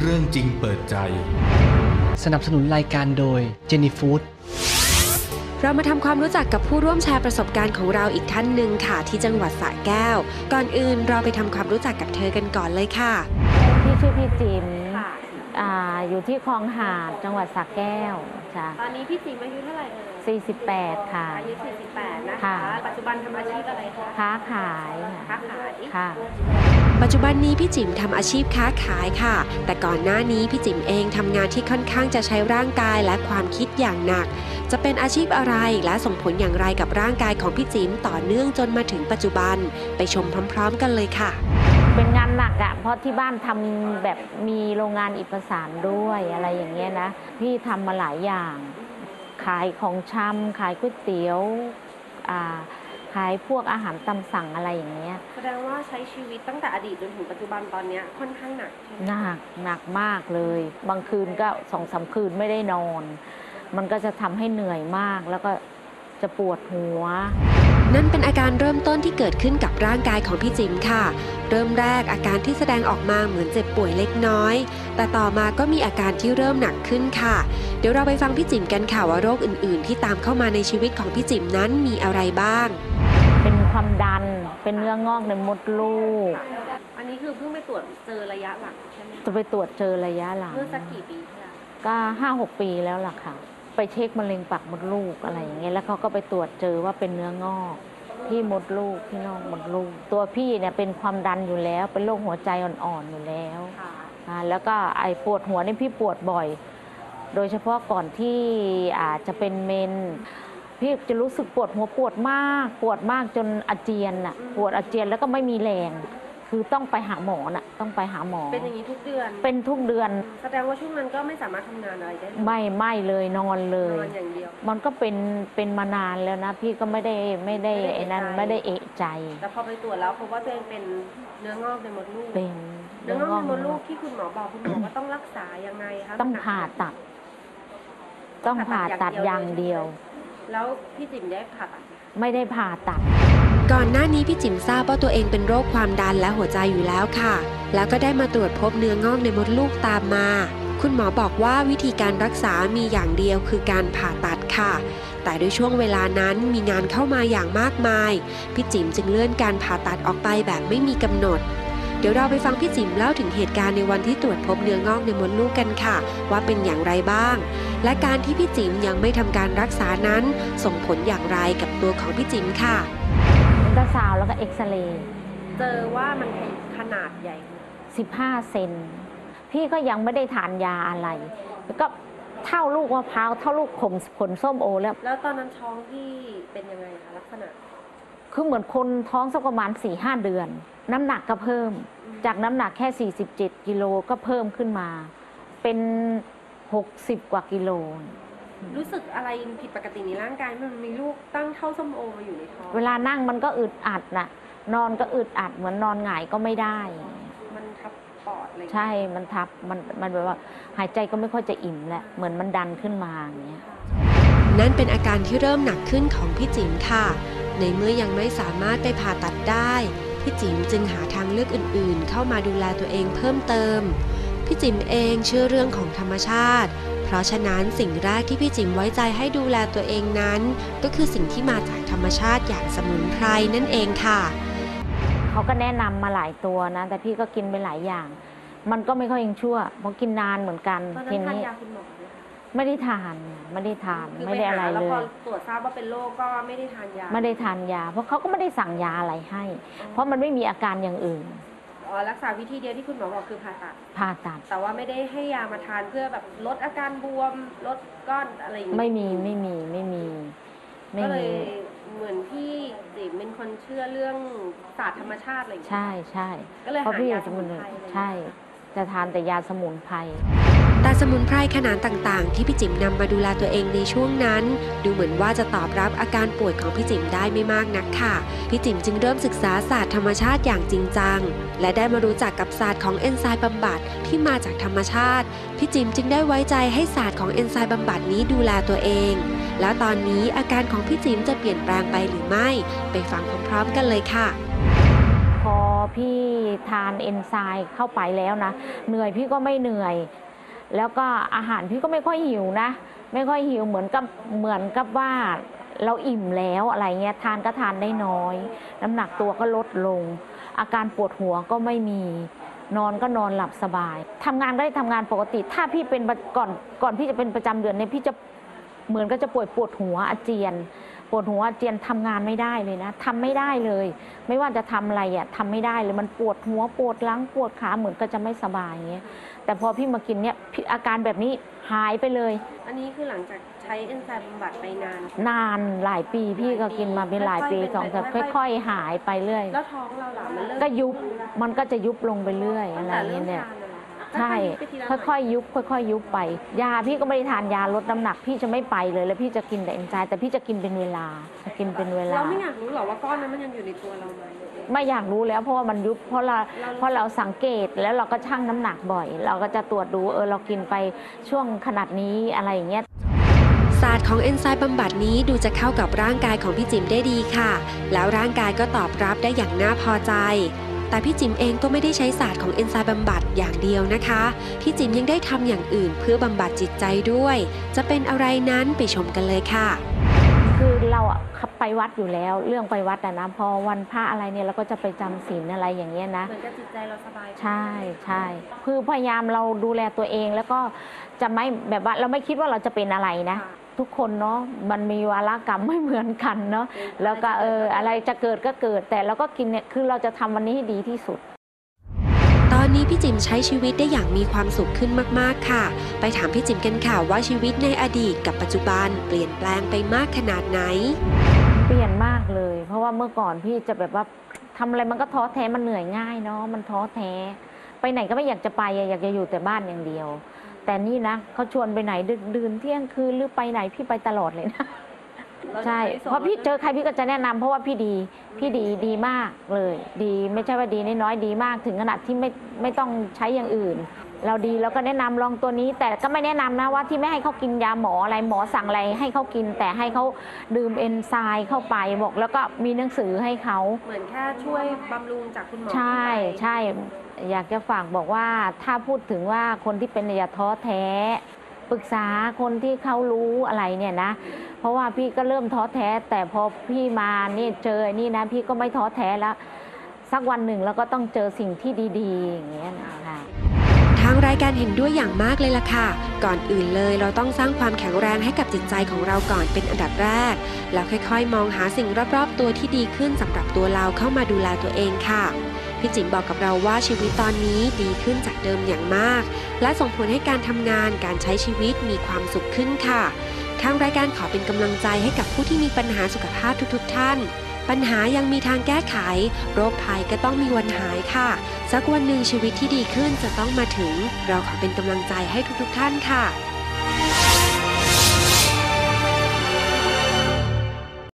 รื่องจริงเปิดใจสนับสนุนรายการโดยเจนี่ฟู้ดเรามาทำความรู้จักกับผู้ร่วมแชร์ประสบการณ์ของเราอีกท่านหนึ่งค่ะที่จังหวัดสระแก้วก่อนอื่นเราไปทำความรู้จักกับเธอกันก่อนเลยค่ะพี่ชื่อพี่จิ๋มอยู่ที่คลองหาดจังหวัดสระแก้วจ้ะตอนนี้พี่จิ๋มอายุเท่าไหร่เอ่ย 48ค่ะอายุ48นะคะปัจจุบันทำอาชีพอะไรคะค้าขายค่ะปัจจุบันนี้พี่จิ๋มทำอาชีพค้าขายค่ะแต่ก่อนหน้านี้พี่จิ๋มเองทำงานที่ค่อนข้างจะใช้ร่างกายและความคิดอย่างหนักจะเป็นอาชีพอะไรและส่งผลอย่างไรกับร่างกายของพี่จิ๋มต่อเนื่องจนมาถึงปัจจุบันไปชมพร้อมๆกันเลยค่ะเป็นงานหนักอ่ะเพราะที่บ้านทำแบบมีโรงงานอิฐประสานด้วยอะไรอย่างเงี้ยนะพี่ทำมาหลายอย่างขายของชำขายก๋วยเตี๋ยวขายพวกอาหารตามสั่งอะไรอย่างเงี้ยแสดงว่าใช้ชีวิตตั้งแต่อดีตจนถึงปัจจุบันตอนนี้ค่อนข้างหนักหนักมากเลยบางคืนก็2-3 คืนไม่ได้นอนมันก็จะทำให้เหนื่อยมากแล้วก็จะปวดหัวนั่นเป็นอาการเริ่มต้นที่เกิดขึ้นกับร่างกายของพี่จิ๋มค่ะเริ่มแรกอาการที่แสดงออกมาเหมือนเจ็บป่วยเล็กน้อยแต่ต่อมาก็มีอาการที่เริ่มหนักขึ้นค่ะเดี๋ยวเราไปฟังพี่จิ๋มกันค่ะว่าโรคอื่นๆที่ตามเข้ามาในชีวิตของพี่จิ๋มนั้นมีอะไรบ้างเป็นความดันเป็นเนื้องอกในมดลูกอันนี้คือเพิ่งไปตรวจเจอระยะหลังใช่ไหมจะไปตรวจเจอระยะหลังเมื่อสักกี่ปีก็5-6 ปีแล้วล่ะค่ะไปเช็คมะเร็งปากมดลูกอะไรอย่างเงี้ยแล้วเขาก็ไปตรวจเจอว่าเป็นเนื้องอกที่มดลูกที่นอกมดลูกตัวพี่เนี่ยเป็นความดันอยู่แล้วเป็นโรคหัวใจอ่อนๆอยู่แล้วแล้วก็ไอ้ปวดหัวนี่พี่ปวดบ่อยโดยเฉพาะก่อนที่จะเป็นเมนพี่จะรู้สึกปวดหัวปวดมากจนอาเจียนน่ะปวดอาเจียนแล้วก็ไม่มีแรงคือต้องไปหาหมอน่ะต้องไปหาหมอเป็นอย่างนี้ทุกเดือนเป็นทุกเดือนแสดงว่าช่วงนั้นก็ไม่สามารถทำงานอะไรได้ไม่เลยนอนเลยนอนอย่างเดียวมันก็เป็นมานานแล้วนะพี่ก็ไม่ได้ไอ้นั้นไม่ได้เอะใจแต่พอไปตรวจแล้วพบว่าตัวเองเป็นเนื้องอกในมดลูกเป็นเนื้องอกในมดลูกที่คุณหมอบอกคุณหมอว่าต้องรักษายังไงคะต้องผ่าตัดอย่างเดียวแล้วพี่จิ๋มได้ผ่าตัดไม่ได้ผ่าตัดก่อนหน้านี้พี่จิ๋มทราบว่าตัวเองเป็นโรคความดันและหัวใจอยู่แล้วค่ะแล้วก็ได้มาตรวจพบเนื้องอกในมดลูกตามมาคุณหมอบอกว่าวิธีการรักษามีอย่างเดียวคือการผ่าตัดค่ะแต่ด้วยช่วงเวลานั้นมีงานเข้ามาอย่างมากมายพี่จิ๋มจึงเลื่อนการผ่าตัดออกไปแบบไม่มีกำหนดเดี๋ยวเราไปฟังพี่จิ๋มเล่าถึงเหตุการณ์ในวันที่ตรวจพบเนื้องอกในมดลูกกันค่ะว่าเป็นอย่างไรบ้างและการที่พี่จิ๋มยังไม่ทำการรักษานั้นส่งผลอย่างไรกับตัวของพี่จิ๋มค่ะอัลตราซาวด์แล้วก็เอ็กซเรย์เจอว่ามันขนาดใหญ่ 15 เซนพี่ก็ยังไม่ได้ทานยาอะไรก็เท่าลูกมะพร้าวเท่าลูกผลส้มโอแล้วตอนนั้นท้องพี่เป็นยังไงคะลักษณะคือเหมือนคนท้องสักประมาณ 4-5 เดือนน้ำหนักก็เพิ่มจากน้ำหนักแค่47 กิโลก็เพิ่มขึ้นมาเป็น60 กว่ากิโลรู้สึกอะไรผิดปกติในร่างกายมันมีลูกตั้งเท่าส้มโอมาอยู่ในท้องเวลานั่งมันก็อึดอัดน่ะนอนก็อึดอัดเหมือนนอนหงายก็ไม่ได้มันทับปอดเลยใช่มันทับมันแบบว่าหายใจก็ไม่ค่อยจะอิ่มแหละเหมือนมันดันขึ้นมาอย่างเงี้ยนั่นเป็นอาการที่เริ่มหนักขึ้นของพี่จิ๋มค่ะในเมื่อยังไม่สามารถไปผ่าตัดได้พี่จิ๋มจึงหาทางเลือกอื่นๆเข้ามาดูแลตัวเองเพิ่มเติมพี่จิ๋มเองเชื่อเรื่องของธรรมชาติเพราะฉะนั้นสิ่งแรกที่พี่จิ๋มไว้ใจให้ดูแลตัวเองนั้นก็คือสิ่งที่มาจากธรรมชาติอย่างสมุนไพรนั่นเองค่ะเขาก็แนะนำมาหลายตัวนะแต่พี่ก็กินไปหลายอย่างมันก็ไม่ค่อยยังชั่วเพราะกินนานเหมือนกันทีนี้ไม่ได้ทานไม่ได้อะไรเลยแล้วพอตรวจทราบว่าเป็นโรคก็ไม่ได้ทานยาเพราะเขาก็ไม่ได้สั่งยาอะไรให้เพราะมันไม่มีอาการอย่างอื่นรักษาวิธีเดียวที่คุณหมอบอกคือผ่าตัดแต่ว่าไม่ได้ให้ยามาทานเพื่อแบบลดอาการบวมลดก้อนอะไรอย่างนี้ไม่มีก็เลยเหมือนพี่จิ๋มเป็นคนเชื่อเรื่องศาสตร์ธรรมชาติอะไรอย่างนี้ใช่ก็เลยหายาสมุนไพรใช่จะทานแต่ยาสมุนไพรแต่สมุนไพรขนาดต่างๆที่พี่จิ๋มนำมาดูแลตัวเองในช่วงนั้นดูเหมือนว่าจะตอบรับอาการป่วยของพี่จิ๋มได้ไม่มากนักค่ะพี่จิ๋มจึงเริ่มศึกษาศาสตร์ธรรมชาติอย่างจริงจังและได้มารู้จักกับศาสตร์ของเอนไซม์บำบัดที่มาจากธรรมชาติพี่จิ๋มจึงได้ไว้ใจให้ศาสตร์ของเอนไซม์บำบัดนี้ดูแลตัวเองแล้วตอนนี้อาการของพี่จิ๋มจะเปลี่ยนแปลงไปหรือไม่ไปฟังพร้อมๆกันเลยค่ะผอพี่ทานเอนไซม์เข้าไปแล้วนะเหนื่อยพี่ก็ไม่เหนื่อยแล้วก็อาหารพี่ก็ไม่ค่อยหิวนะไม่ค่อยหิวเหมือนกับว่าเราอิ่มแล้วอะไรเงี้ยทานก็ทานได้น้อยน้ำหนักตัวก็ลดลงอาการปวดหัวก็ไม่มีนอนก็นอนหลับสบายทำงานก็ได้ทำงานปกติถ้าพี่เป็นก่อนพี่จะเป็นประจำเดือนเนี่ยพี่จะเหมือนก็จะปวดหัวอาเจียนปวดหัวอาเจียนทำงานไม่ได้เลยนะทำไม่ได้เลยไม่ว่าจะทำอะไรอ่ะทำไม่ได้เลยมันปวดหัวปวดหลังปวดขาเหมือนก็จะไม่สบายอย่างเงี้ยแต่พอพี่มากินเนี่ยอาการแบบนี้หายไปเลยอันนี้คือหลังจากใช้เอนไซม์บำบัดไปนานหลายปีพี่ก็กินมาเป็นหลายปีค่อยๆหายไปเรื่อยแล้วท้องเราล่ะมันเริ่มก็ยุบมันก็จะยุบลงไปเรื่อยอะไรอย่างเงี้ยเนี่ยใช่ค่อยๆยุบค่อยๆยุบไปยาพี่ก็ไม่ได้ทานยาลดน้ำหนักพี่จะไม่ไปเลยแล้วพี่จะกินแต่เอนไซม์แต่พี่จะกินเป็นเวลาเราไม่อยากรู้หรอว่าก้อนนั้นมันยังอยู่ในตัวเราไหมไม่อยากรู้แล้วเพราะว่ามันยุบเพราะเราสังเกตแล้วเราก็ชั่งน้ำหนักบ่อยเราก็จะตรวจดูเรากินไปช่วงขนาดนี้อะไรอย่างเงี้ยศาสตร์ของเอนไซม์บำบัดนี้ดูจะเข้ากับร่างกายของพี่จิ๋มได้ดีค่ะแล้วร่างกายก็ตอบรับได้อย่างน่าพอใจแต่พี่จิ๋มเองก็ไม่ได้ใช้ศาสตร์ของเอนไซม์บำบัดอย่างเดียวนะคะพี่จิ๋มยังได้ทำอย่างอื่นเพื่อบำบัดจิตใจด้วยจะเป็นอะไรนั้นไปชมกันเลยค่ะคือเราไปวัดอยู่แล้วเรื่องไปวัดนะพอวันพระอะไรเนี่ยเราก็จะไปจำศีลอะไรอย่างเงี้ยนะเหมือนกับจิตใจเราสบายใช่คือพยายามเราดูแลตัวเองแล้วก็จะไม่แบบว่าเราไม่คิดว่าเราจะเป็นอะไรนะทุกคนเนาะมันมีวาระกรรมไม่เหมือนกันเนาะแล้วก็อะไรจะเกิดก็เกิดแต่เราก็กินเนี่ยคือเราจะทำวันนี้ให้ดีที่สุดตอนนี้พี่จิ๋มใช้ชีวิตได้อย่างมีความสุขขึ้นมากๆค่ะไปถามพี่จิ๋มกันค่ะว่าชีวิตในอดีตกับปัจจุบันเปลี่ยนแปลงไปมากขนาดไหนเปลี่ยนมากเลยเพราะว่าเมื่อก่อนพี่จะแบบว่าทำอะไรมันก็ท้อแท้มันเหนื่อยง่ายเนาะมันท้อแท้ไปไหนก็ไม่อยากจะไปอยากจะอยู่แต่บ้านอย่างเดียวแต่นี่นะเขาชวนไปไหนดึกดื่นเที่ยงคืนหรือไปไหนพี่ไปตลอดเลยนะใช่เพราะพี่เจอใครพี่ก็จะแนะนำเพราะว่าพี่ดีมากเลยดีไม่ใช่ว่าดีน้อยดีมากถึงขนาดที่ไม่ต้องใช้อย่างอื่นเราดีแล้วก็แนะนำลองตัวนี้แต่ก็ไม่แนะนำนะว่าที่ไม่ให้เขากินยาหมออะไรหมอสั่งอะไรให้เขากินแต่ให้เขาดื่มเอนไซม์เข้าไปบอกแล้วก็มีหนังสือให้เขาเหมือนแค่ช่วยบำรุงจากคุณหมอใช่อยากจะฝากบอกว่าถ้าพูดถึงว่าคนที่เป็นอย่าท้อแท้ปรึกษาคนที่เขารู้อะไรเนี่ยนะเพราะว่าพี่ก็เริ่มท้อแท้แต่พอพี่มานี่เจอนี่นะพี่ก็ไม่ท้อแท้แล้วสักวันหนึ่งเราก็ต้องเจอสิ่งที่ดีๆอย่างเงี้ยนะคะทางรายการเห็นด้วยอย่างมากเลยล่ะค่ะก่อนอื่นเลยเราต้องสร้างความแข็งแรงให้กับจิตใจของเราก่อนเป็นอันดับแรกแล้วค่อยๆมองหาสิ่งรอบๆตัวที่ดีขึ้นสำหรับตัวเราเข้ามาดูแลตัวเองค่ะพี่จิ๋มบอกกับเราว่าชีวิตตอนนี้ดีขึ้นจากเดิมอย่างมากและส่งผลให้การทำงานการใช้ชีวิตมีความสุขขึ้นค่ะทางรายการขอเป็นกำลังใจให้กับผู้ที่มีปัญหาสุขภาพทุกๆท่านปัญหายังมีทางแก้ไขโรคภัยก็ต้องมีวันหายค่ะสักวันหนึ่งชีวิตที่ดีขึ้นจะต้องมาถึงเราขอเป็นกำลังใจให้ทุกๆท่านค่ะ